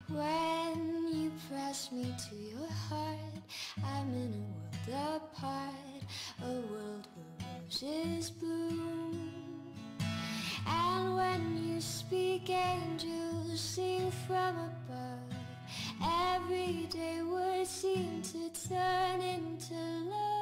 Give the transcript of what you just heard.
When you press me to your heart, I'm in a world apart, a world where roses bloom. And when you speak, angels sing from above. Everyday words seem to turn into love.